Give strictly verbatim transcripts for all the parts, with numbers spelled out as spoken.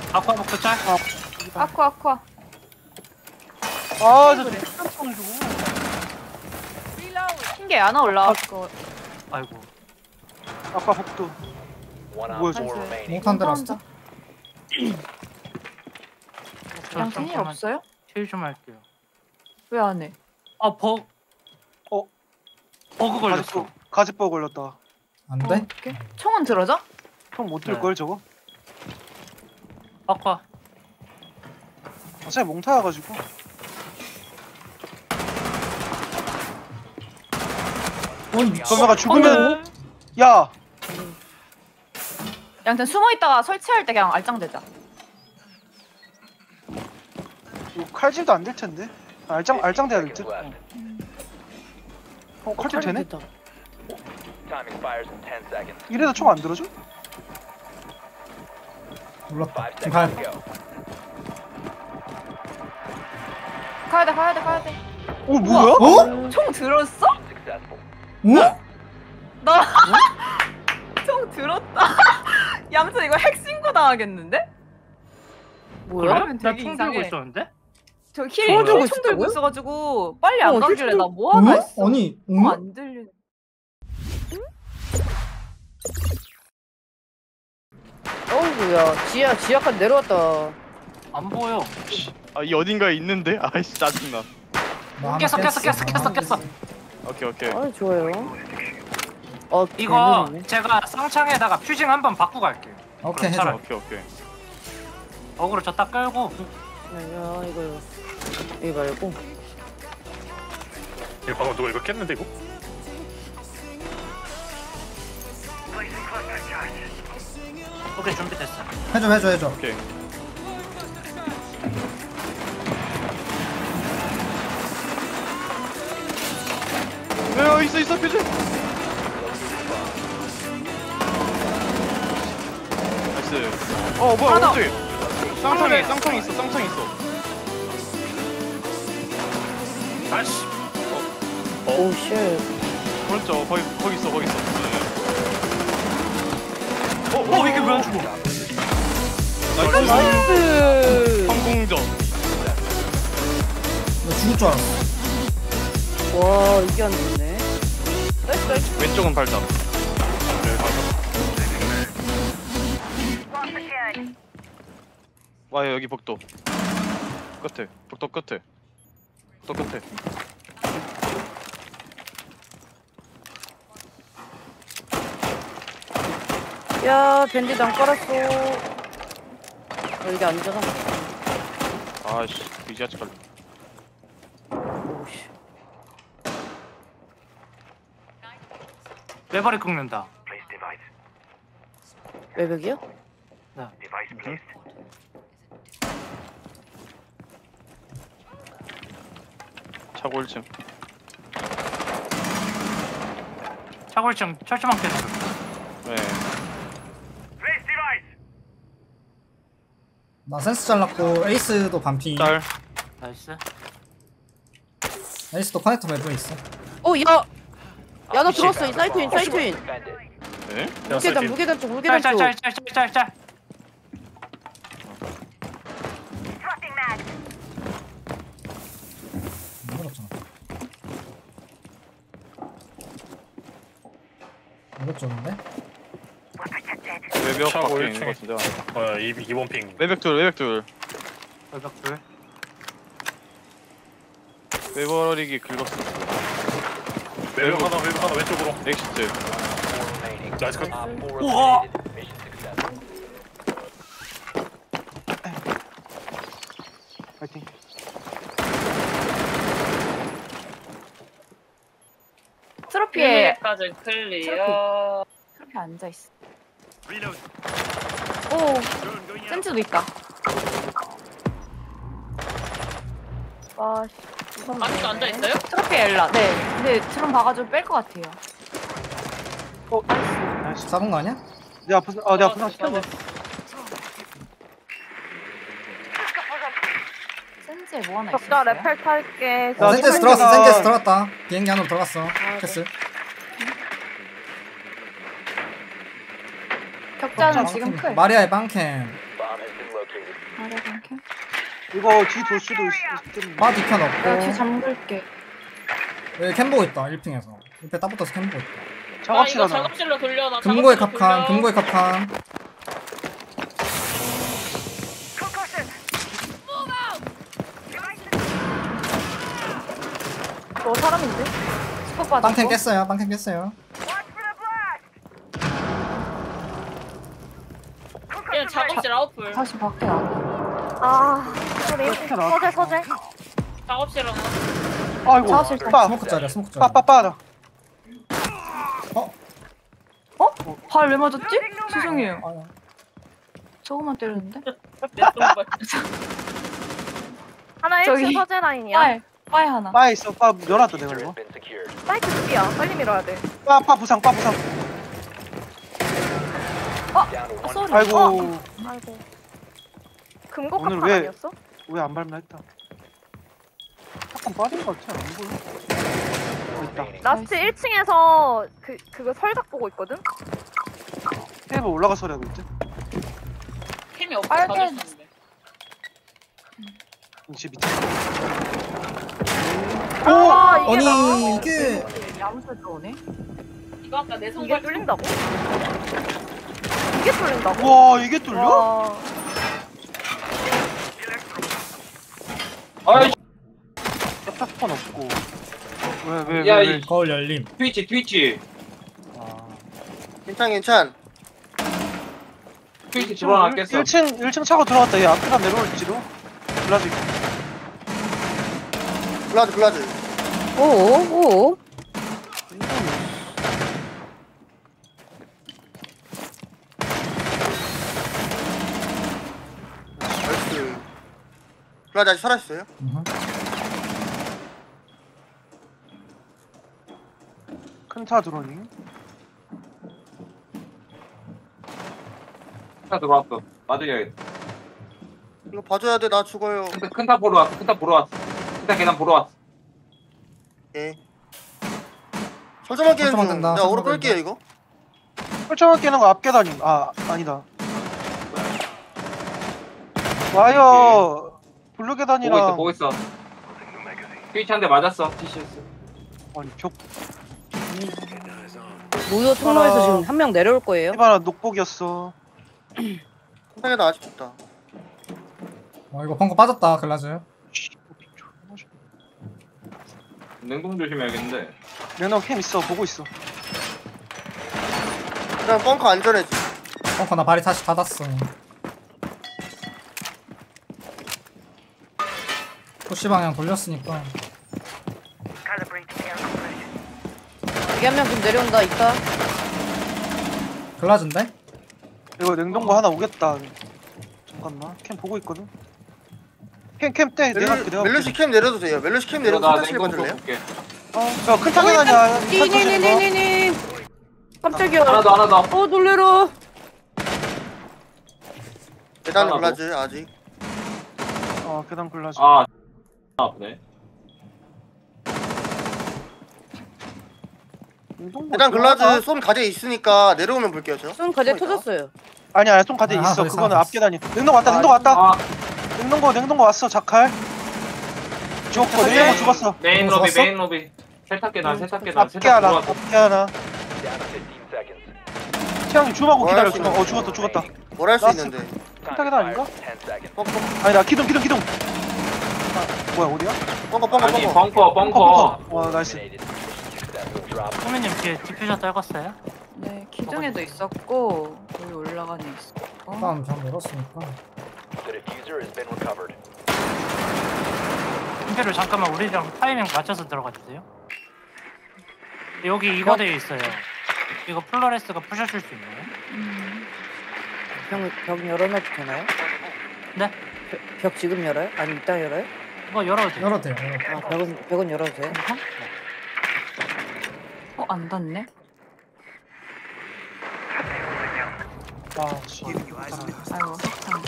아쿠아 먹고 짤. 어. 아쿠아 아쿠아. 아, 저 택배통 주고. 흰게 하나 올라왔어. 아이고. 아까 복도. 뭐야 저? 못한 데 라스트? 양팀이 없어요? 힐 좀 할게요. 왜 안 해? 아, 버. 어. 버그 걸렸어. 가지버 가지버 걸렸다. 안 어, 돼? 어떡해? 총은 들어져? 형 못 들 네. 걸 저거? 아쿠아. 어차피 몽타여가지고. 어이 그러다가 죽으면 야. 양팀 숨어 있다가 설치할 때 그냥 알짱대자. 이거 칼질도 안 될 텐데. 아, 알짱 알짱 돼야 될 듯. 어 칼질 되네? 이래도 총 안 들어줘? 몰랐다. 지금 가야 가야 돼 가야 돼 가야 돼. 오 뭐야? 어? 총 들었어? 어? 나 총 들었다. 양팀 이거 핵신고 당하겠는데? 뭐야? 그러면 되게 나총 들고 이상해. 있었는데? 저 힐, 총 들고 총 들고 있었다고요? 있어가지고 빨리 안 어, 가길래 힐 나 뭐 하나 어? 했어. 아니 어, 응? 안 들리네. 어우야 지하 지하까지 내려왔다. 안 보여. 아, 이 어딘가에 있는데? 아이씨, 짜증나. 나 하나 깼어, 깼어, 깼어, 깼어. 깼어, 깼어. 오케이, 오케이. 아 좋아요. 어 이거 개느리네. 제가 쌍창에다가 퓨징 한번 바꾸고 갈게요. 오케이 그럼 해줘. 오케이, 오케이. 어그로 저 딱 끌고. 야 이거 이거 말고. 이거 방금 누가 이거 깼는데 이거? 오케이, 준비됐어. 해줘 해줘 해줘. 오케이. 네, 있어, 있어, 퓨즈. 나이스. 어, 뭐야, 하나 오른쪽에. 쌍창에, 쌍창 있어, 쌍창 있어. 아씨. 오우 쉣. 오른쪽, 거기, 거기 있어, 거기 있어. 어, 어, 이게 왜 안 죽어? 나이스. 나이스. 성공전. 나 죽을 줄 알았어. 와 이게 안 됐네. 나이스 나이스. 왼쪽은 발다. 와, 여기 복도. 끝에, 복도 끝에. 복도 끝에. 야 밴디도 안 깔았어. 어, 이게 아니잖아. 아이씨, 이지아치 갈래. 오우씨. 레버리 긁는다. 외벽이요? 차고 일 층. 차골층 철조망 깨는 거. 네. 나 센스 잘랐고 에이스도 반피. 짤. 나이스. 에이스도 커넥터 맵에 있어. 어 야. 야 나 들었어 이 사이트인 사이트인. 네? 무게단 무게단 쪽 무게단 쪽. 짤짤짤짤짤짤. 힘들었잖아. 이것 좋은데? 외벽 차고 밖에 일 있는 층에. 것 같은데. 어, 이 이번 핑. 외벽 둘, 외벽 둘. 외벽들. 외버리기 긁었어. 외벽 하나, 외벽 하나 왼쪽으로. 엑시트. 나이스 컷. 우와. 파이팅. 트로피에 까지 클리어. 트로피 앉아 있어. 오 센트도 있다. 와 씨. 이건 아직도 앉아 있어요? 트로피 엘라. 네. 근데 트럼 봐가지고 뺄 것 같아요. 어 나이스. 잡은 거 아니야? 내 앞에서 아내 앞에서 시켰네. 센트에 뭐 하나 있어. 적자 레펠 탈게. 어, 야, 센테스 생각보다- 들어갔어. 센테스 들어갔다. 비행기 안으로 들어갔어. 캐스. 격자는 지금 클. 마리아의 빵캠. 아래 방캠. 이거 뒤 돌 수도 있, 있겠네. 바 디켜 내가 뒤 넣고. 잠글게. 여기 캠 보고 있다. 일 핑에서. 옆에 딱 붙어서 캠 보고 있다. 나 작업실 이거 하나. 작업실로 돌려. 나 금고의 작업실로 갑칸, 돌려. 금고의 갑칸. 너 사람인데? 스포 빠졌고. 빵캠 깼어요. 빵캠 깼어요. 그냥 작업실 아웃풀. 다시 밖에 나와. 아 소리. 이렇게 나와. 서재 서재. 작업실 하나. 아이고. 작업실 빠. 스모크짜리야, 스모크짜리. 빠빠빠다. 어? 어? 발 왜 맞았지? 죄송해요. 아, 저거만 때렸는데? 내 손발. 하나 저기. 일 층 서재 라인이야. 빠에. 빠에 하나. 빠 있어. 빠 열었다 내가 이거. 사이트 두기야. 빨리 밀어야 돼. 빠빠 부상 빠 부상. 아, 쏘리. 아이고. 어. 아이고. 금고 오늘 값판 왜- 아니었어? 왜 안 밟나 했다. 약간 빠진 것 같아. 안 보여. 어, 있다. 라스트 일 층에서 그 그거 설각 보고 있거든. 테이블 올라가서 소리 하고 있지. 캠이 없어. 빨개. 가졌었는데. 집 밑에. 아 이게 아니, 나- 이게. 야무져 들어오네. 이거 아까 내 이게 손발 뚫린다고? 이게 뚫린다고? 와 이게 뚫려? 와. 아이 스폰 없고. 왜 왜 야, 왜? 이- 왜? 거울 열림. 트위치 트위치 아. 괜찮 괜찮. 트위치 집어넣겠어. 일 층 일 층 차고 들어갔다. 얘 앞에다 내려올지도. 블라지. 글라즈 글라즈. 오오. 나이스. 글라즈 아직 살아있어요? 음흠. 큰 차 드로닝. 큰타 들어왔어. 맞아야겠다. 이거 봐줘야 돼. 나 죽어요. 큰타 보러 왔어. 큰타 보러 왔어. 큰타 계단 보러 왔어. 오케이. 설정만 깨는 설정만 중. 된다, 내가 오로 설정만 끌게요 이거. 설정을 깨는 거 앞 계단이. 아 아니다. 와요. 블루 보고 있어. 계단이랑 보고 있어. 트위치 한 대 맞았어. 티시였어. 아니 벽. 무효 통로에서 지금 한 명 내려올 거예요. 이봐라 녹복이었어. 세상에 나 아직 있다. 어, 이거 펑크 빠졌다, 글라즈. 냉동 조심해야겠는데. 내가 캠 있어 보고 있어. 그냥 벙커 안전해지. 펑크 나 발이 다시 닫았어. 푸시 방향 돌렸으니까. 여기 한 명 좀 내려온다. 있다. 글라즈인데? 이거 냉동고 하나 오겠다. 잠깐만 캠 보고 있거든. 캠 캠 때 내가 그 내가. 멜루시 캠 내려도 돼요. 멜루시 캠 내려도 나 화장실 냉동 봐줄래요? 볼게. 저큰 타겟 아니야. 니니니니니니. 깜짝이야. 하나 더 하나 더. 어 놀래라. 계단 하나 글라즈 아직. 어 계단 글라즈. 아 아프네. 냉동고 계단 좋아? 글라즈 쏜 가재 있으니까 내려오면 볼게요 저. 손 가재 터졌어요. 아니야 아니야 똥 가재 아, 있어. 거기 그거는 있어. 앞 계단이. 냉동 왔다 냉동 왔다. 아 냉동고 냉동고 왔어 자칼. 죽었고 네. 냉동고 죽었어. 메인 너무 로비 좋았어? 메인 로비. 세탁 계단 세탁 계단 앞에 세탁 하나 들어왔어. 앞에 하나. 태양이 줌하고 뭐 기다려 할 수 줌하고. 어 죽었다 죽었다. 뭘 할 수 라스트. 있는데. 큰 타겟 아닌가? 벙커 아니다 기둥 기둥 기둥. 아, 뭐야 어디야? 벙커 벙커 아니 벙커. 벙커 벙커. 와 나이스. 소민님 뒤에 디퓨저 떨궜어요? 네, 기둥에도 있었고 여기 올라가는 있었고. 일단 그냥 열었으니까. 인페로 잠깐만 우리랑 타이밍 맞춰서 들어가 주세요. 여기 이거 되어 있어요. 이거 플로레스가 부셔줄 수 있나요? 음. 벽, 벽 열어놔도 되나요? 네? 벽, 벽 지금 열어요? 아니 이따 열어요? 이거 열어도 돼요. 열어도 돼요. 열어도 돼요. 아 벽은 벽은 열어도 돼요? 어, 안 닿네. 아 씨. 아이고, 석탄.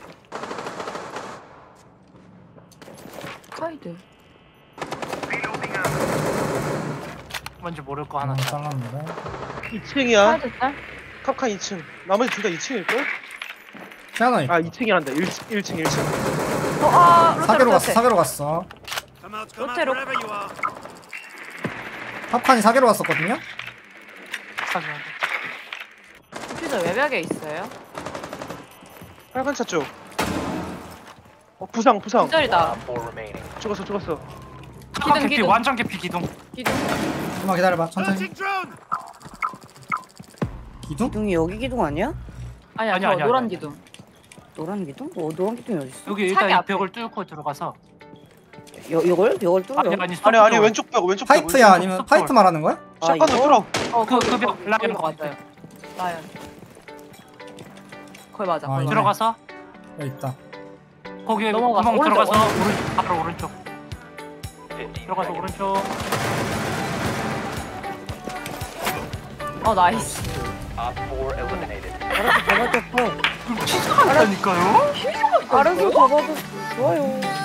카이드. 뭔지 모를 거 하나. 하나 잘랐는데. 이 층이야. 하나 됐다. 캅칸 이 층. 나머지 둘 다 이 층일걸? 피아노 있고. 아 이 층이란다. 일 층, 일 층, 일 층. 어, 아, 로테, 사계로 로테, 갔어. 로테. 사계로 갔어. 로테로. 탑칸이 사계로 갔었거든요. 사진. 디퓨저 외벽에 있어요. 빨간 차 쪽. 어 부상 부상. 기절이다. 죽었어 죽었어. 기둥 기둥, 개피 기둥. 완전 개피 기둥. 기둥. 좀만 기다려봐. 천천히. 기둥? 기둥이 여기 기둥 아니야? 아니야, 아니, 저 아니, 노란 아니. 기둥. 노란 기둥? 어, 노란 기둥이 어디 있어? 여기 일단 차기 이 앞에. 벽을 뚫고 들어가서. 여, 이걸? 이걸 뚫어? 아니 아니 아니 스톱 아니 쪽. 왼쪽 벽 왼쪽 벽. 파이프야 아니면 왼쪽 파이프 말하는 거야? 아, 샷건으로 이거? 뚫어. 어, 그, 거기, 그 벽, 거기, 라인 거기 거. 맞아요. 라이언. 거기 맞아. 아, 거기 이거. 맞아. 들어가서 여기 있다. 거기 넘어가서 구멍 오른쪽, 들어가서 오른 바로 오른쪽. 들어가서 오른쪽. 어, 나이스. 알아서 잡아줘. 치사하다니까요. 알아서 잡아줘. 좋아요.